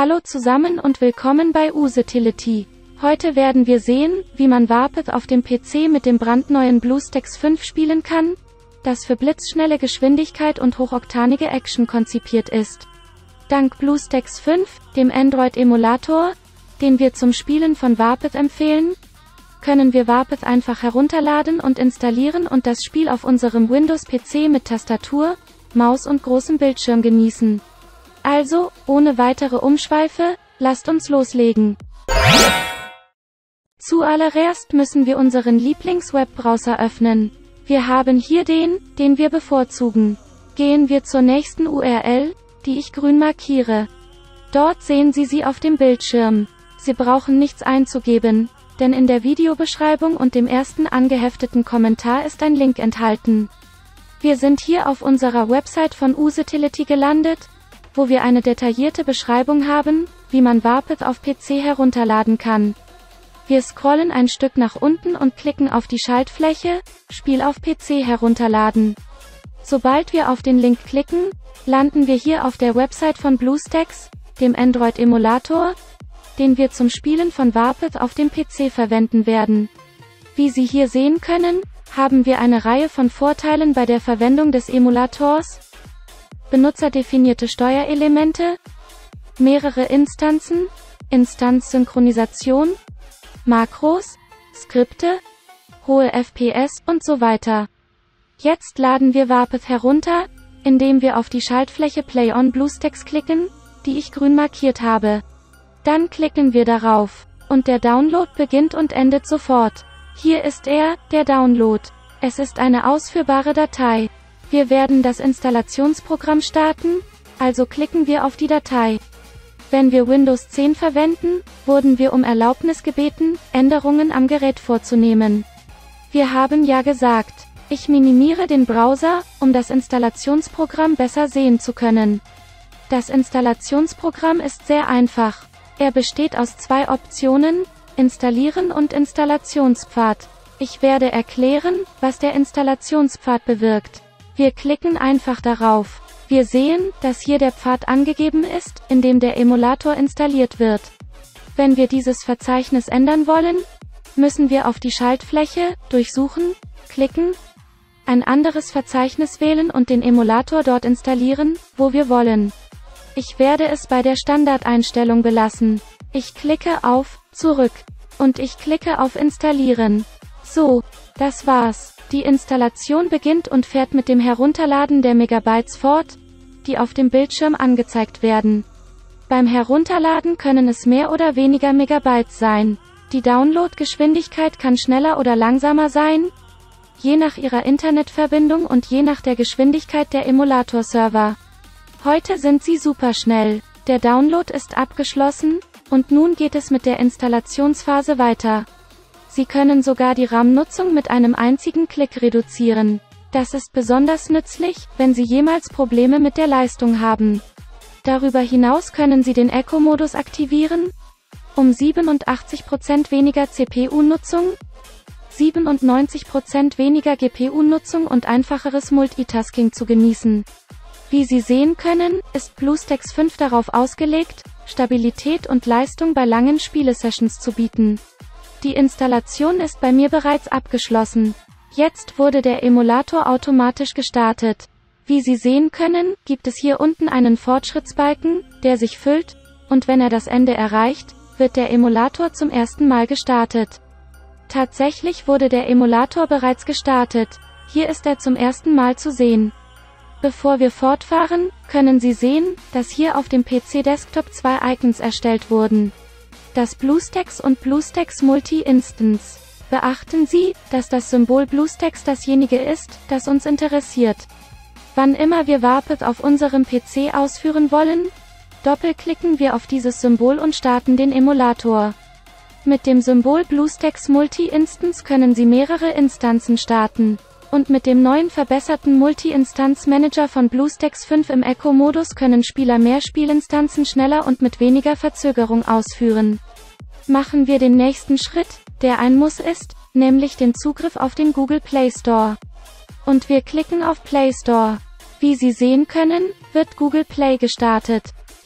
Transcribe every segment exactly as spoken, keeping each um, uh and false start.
Hallo zusammen und willkommen bei Usetility. Heute werden wir sehen, wie man Warpath auf dem P C mit dem brandneuen BlueStacks fünf spielen kann, das für blitzschnelle Geschwindigkeit und hochoktanige Action konzipiert ist. Dank BlueStacks fünf, dem Android-Emulator, den wir zum Spielen von Warpath empfehlen, können wir Warpath einfach herunterladen und installieren und das Spiel auf unserem Windows-P C mit Tastatur, Maus und großem Bildschirm genießen. Also, ohne weitere Umschweife, lasst uns loslegen. Zuallererst müssen wir unseren Lieblings-Webbrowser öffnen. Wir haben hier den, den wir bevorzugen. Gehen wir zur nächsten U R L, die ich grün markiere. Dort sehen Sie sie auf dem Bildschirm. Sie brauchen nichts einzugeben, denn in der Videobeschreibung und dem ersten angehefteten Kommentar ist ein Link enthalten. Wir sind hier auf unserer Website von Usetility gelandet, wo wir eine detaillierte Beschreibung haben, wie man Warpath auf P C herunterladen kann. Wir scrollen ein Stück nach unten und klicken auf die Schaltfläche, Spiel auf P C herunterladen. Sobald wir auf den Link klicken, landen wir hier auf der Website von BlueStacks, dem Android-Emulator, den wir zum Spielen von Warpath auf dem P C verwenden werden. Wie Sie hier sehen können, haben wir eine Reihe von Vorteilen bei der Verwendung des Emulators: benutzerdefinierte Steuerelemente, mehrere Instanzen, Instanzsynchronisation, Makros, Skripte, hohe F P S und so weiter. Jetzt laden wir Warpath herunter, indem wir auf die Schaltfläche Play on BlueStacks klicken, die ich grün markiert habe. Dann klicken wir darauf, und der Download beginnt und endet sofort. Hier ist er, der Download. Es ist eine ausführbare Datei. Wir werden das Installationsprogramm starten, also klicken wir auf die Datei. Wenn wir Windows zehn verwenden, wurden wir um Erlaubnis gebeten, Änderungen am Gerät vorzunehmen. Wir haben ja gesagt. Ich minimiere den Browser, um das Installationsprogramm besser sehen zu können. Das Installationsprogramm ist sehr einfach. Er besteht aus zwei Optionen, Installieren und Installationspfad. Ich werde erklären, was der Installationspfad bewirkt. Wir klicken einfach darauf. Wir sehen, dass hier der Pfad angegeben ist, in dem der Emulator installiert wird. Wenn wir dieses Verzeichnis ändern wollen, müssen wir auf die Schaltfläche, Durchsuchen, klicken, ein anderes Verzeichnis wählen und den Emulator dort installieren, wo wir wollen. Ich werde es bei der Standardeinstellung belassen. Ich klicke auf Zurück und ich klicke auf Installieren. So, das war's. Die Installation beginnt und fährt mit dem Herunterladen der Megabytes fort, die auf dem Bildschirm angezeigt werden. Beim Herunterladen können es mehr oder weniger Megabytes sein. Die Downloadgeschwindigkeit kann schneller oder langsamer sein, je nach Ihrer Internetverbindung und je nach der Geschwindigkeit der Emulator-Server. Heute sind sie superschnell. Der Download ist abgeschlossen, und nun geht es mit der Installationsphase weiter. Sie können sogar die RAM-Nutzung mit einem einzigen Klick reduzieren. Das ist besonders nützlich, wenn Sie jemals Probleme mit der Leistung haben. Darüber hinaus können Sie den Eco-Modus aktivieren, um siebenundachtzig Prozent weniger C P U-Nutzung, siebenundneunzig Prozent weniger G P U-Nutzung und einfacheres Multitasking zu genießen. Wie Sie sehen können, ist BlueStacks fünf darauf ausgelegt, Stabilität und Leistung bei langen Spielesessions zu bieten. Die Installation ist bei mir bereits abgeschlossen. Jetzt wurde der Emulator automatisch gestartet. Wie Sie sehen können, gibt es hier unten einen Fortschrittsbalken, der sich füllt, und wenn er das Ende erreicht, wird der Emulator zum ersten Mal gestartet. Tatsächlich wurde der Emulator bereits gestartet. Hier ist er zum ersten Mal zu sehen. Bevor wir fortfahren, können Sie sehen, dass hier auf dem P C-Desktop zwei Icons erstellt wurden. Das BlueStacks und BlueStacks Multi-Instance. Beachten Sie, dass das Symbol BlueStacks dasjenige ist, das uns interessiert. Wann immer wir Warpath auf unserem P C ausführen wollen, doppelklicken wir auf dieses Symbol und starten den Emulator. Mit dem Symbol BlueStacks Multi-Instance können Sie mehrere Instanzen starten. Und mit dem neuen verbesserten Multi-Instanz-Manager von BlueStacks fünf im Eco-Modus können Spieler mehr Spielinstanzen schneller und mit weniger Verzögerung ausführen. Machen wir den nächsten Schritt, der ein Muss ist, nämlich den Zugriff auf den Google Play Store. Und wir klicken auf Play Store. Wie Sie sehen können, wird Google Play gestartet.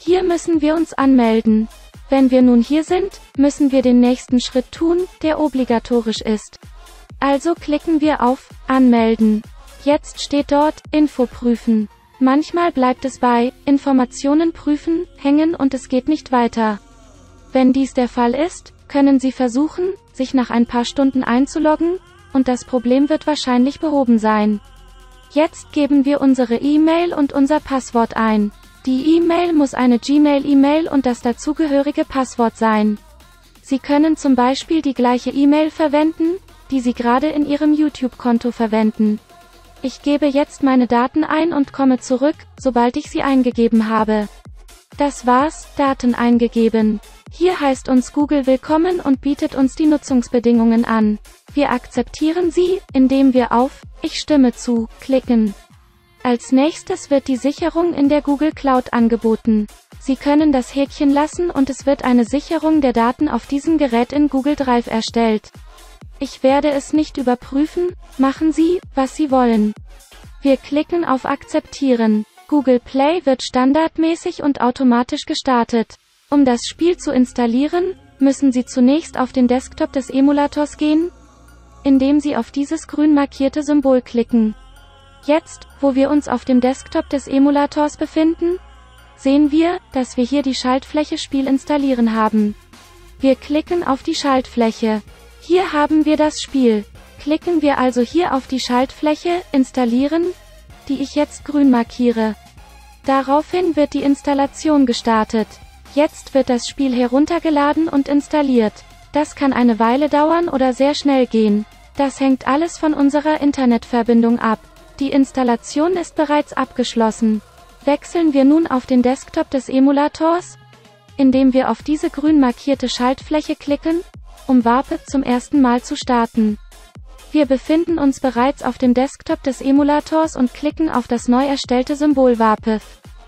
Hier müssen wir uns anmelden. Wenn wir nun hier sind, müssen wir den nächsten Schritt tun, der obligatorisch ist. Also klicken wir auf Anmelden. Jetzt steht dort Info prüfen. Manchmal bleibt es bei Informationen prüfen hängen und es geht nicht weiter. Wenn dies der Fall ist, können Sie versuchen, sich nach ein paar Stunden einzuloggen, und das Problem wird wahrscheinlich behoben sein. Jetzt geben wir unsere E-Mail und unser Passwort ein. Die E-Mail muss eine Gmail-E-Mail und das dazugehörige Passwort sein. Sie können zum Beispiel die gleiche E-Mail verwenden, die Sie gerade in Ihrem YouTube-Konto verwenden. Ich gebe jetzt meine Daten ein und komme zurück, sobald ich sie eingegeben habe. Das war's, Daten eingegeben. Hier heißt uns Google willkommen und bietet uns die Nutzungsbedingungen an. Wir akzeptieren sie, indem wir auf Ich stimme zu klicken. Als nächstes wird die Sicherung in der Google Cloud angeboten. Sie können das Häkchen lassen und es wird eine Sicherung der Daten auf diesem Gerät in Google Drive erstellt. Ich werde es nicht überprüfen, machen Sie, was Sie wollen. Wir klicken auf Akzeptieren. Google Play wird standardmäßig und automatisch gestartet. Um das Spiel zu installieren, müssen Sie zunächst auf den Desktop des Emulators gehen, indem Sie auf dieses grün markierte Symbol klicken. Jetzt, wo wir uns auf dem Desktop des Emulators befinden, sehen wir, dass wir hier die Schaltfläche Spiel installieren haben. Wir klicken auf die Schaltfläche. Hier haben wir das Spiel. Klicken wir also hier auf die Schaltfläche Installieren, die ich jetzt grün markiere. Daraufhin wird die Installation gestartet. Jetzt wird das Spiel heruntergeladen und installiert. Das kann eine Weile dauern oder sehr schnell gehen. Das hängt alles von unserer Internetverbindung ab. Die Installation ist bereits abgeschlossen. Wechseln wir nun auf den Desktop des Emulators, indem wir auf diese grün markierte Schaltfläche klicken, um Warped zum ersten Mal zu starten. Wir befinden uns bereits auf dem Desktop des Emulators und klicken auf das neu erstellte Symbol Warped.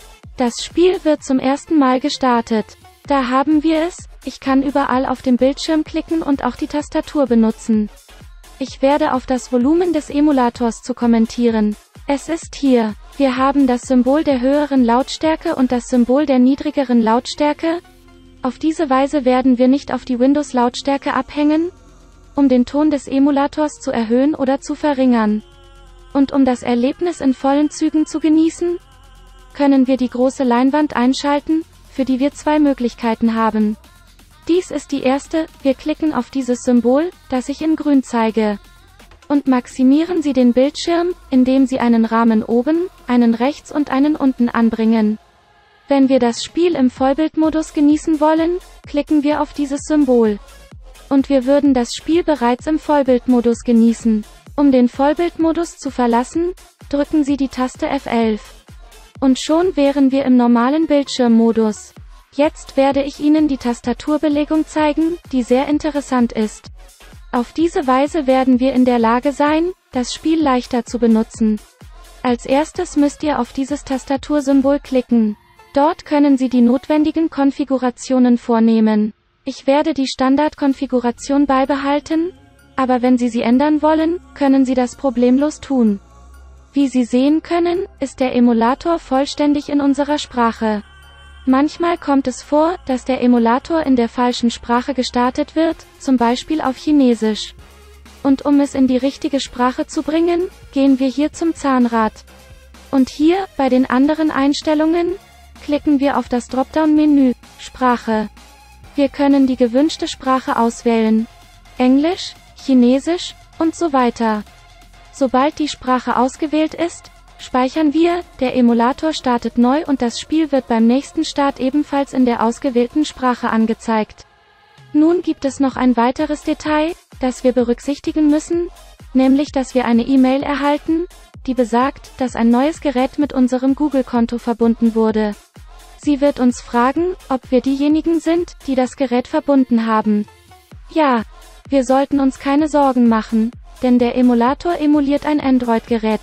Das Spiel wird zum ersten Mal gestartet. Da haben wir es, ich kann überall auf dem Bildschirm klicken und auch die Tastatur benutzen. Ich werde auf das Volumen des Emulators zu kommentieren. Es ist hier. Wir haben das Symbol der höheren Lautstärke und das Symbol der niedrigeren Lautstärke. Auf diese Weise werden wir nicht auf die Windows-Lautstärke abhängen, um den Ton des Emulators zu erhöhen oder zu verringern. Und um das Erlebnis in vollen Zügen zu genießen, können wir die große Leinwand einschalten, für die wir zwei Möglichkeiten haben. Dies ist die erste, wir klicken auf dieses Symbol, das ich in grün zeige. Und maximieren Sie den Bildschirm, indem Sie einen Rahmen oben, einen rechts und einen unten anbringen. Wenn wir das Spiel im Vollbildmodus genießen wollen, klicken wir auf dieses Symbol. Und wir würden das Spiel bereits im Vollbildmodus genießen. Um den Vollbildmodus zu verlassen, drücken Sie die Taste F elf. Und schon wären wir im normalen Bildschirmmodus. Jetzt werde ich Ihnen die Tastaturbelegung zeigen, die sehr interessant ist. Auf diese Weise werden wir in der Lage sein, das Spiel leichter zu benutzen. Als erstes müsst ihr auf dieses Tastatursymbol klicken. Dort können Sie die notwendigen Konfigurationen vornehmen. Ich werde die Standardkonfiguration beibehalten, aber wenn Sie sie ändern wollen, können Sie das problemlos tun. Wie Sie sehen können, ist der Emulator vollständig in unserer Sprache. Manchmal kommt es vor, dass der Emulator in der falschen Sprache gestartet wird, zum Beispiel auf Chinesisch. Und um es in die richtige Sprache zu bringen, gehen wir hier zum Zahnrad. Und hier, bei den anderen Einstellungen, klicken wir auf das Dropdown-Menü, Sprache. Wir können die gewünschte Sprache auswählen. Englisch, Chinesisch und so weiter. Sobald die Sprache ausgewählt ist, speichern wir, der Emulator startet neu und das Spiel wird beim nächsten Start ebenfalls in der ausgewählten Sprache angezeigt. Nun gibt es noch ein weiteres Detail, das wir berücksichtigen müssen, nämlich dass wir eine E-Mail erhalten, die besagt, dass ein neues Gerät mit unserem Google-Konto verbunden wurde. Sie wird uns fragen, ob wir diejenigen sind, die das Gerät verbunden haben. Ja, wir sollten uns keine Sorgen machen, denn der Emulator emuliert ein Android-Gerät.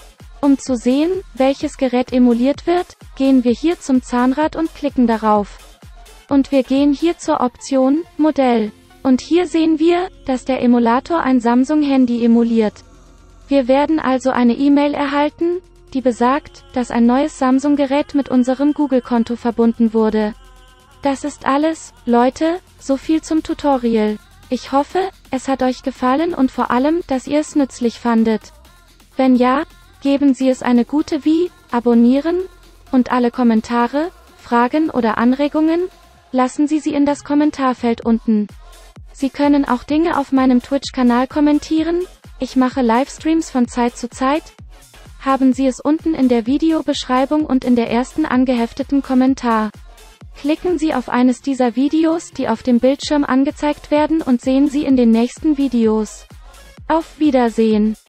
Um zu sehen, welches Gerät emuliert wird, gehen wir hier zum Zahnrad und klicken darauf. Und wir gehen hier zur Option Modell. Und hier sehen wir, dass der Emulator ein Samsung-Handy emuliert. Wir werden also eine E-Mail erhalten, die besagt, dass ein neues Samsung-Gerät mit unserem Google-Konto verbunden wurde. Das ist alles, Leute, so viel zum Tutorial. Ich hoffe, es hat euch gefallen und vor allem, dass ihr es nützlich fandet. Wenn ja, geben Sie es eine gute Wie, abonnieren, und alle Kommentare, Fragen oder Anregungen, lassen Sie sie in das Kommentarfeld unten. Sie können auch Dinge auf meinem Twitch-Kanal kommentieren, ich mache Livestreams von Zeit zu Zeit. Haben Sie es unten in der Videobeschreibung und in der ersten angehefteten Kommentar. Klicken Sie auf eines dieser Videos, die auf dem Bildschirm angezeigt werden und sehen Sie in den nächsten Videos. Auf Wiedersehen.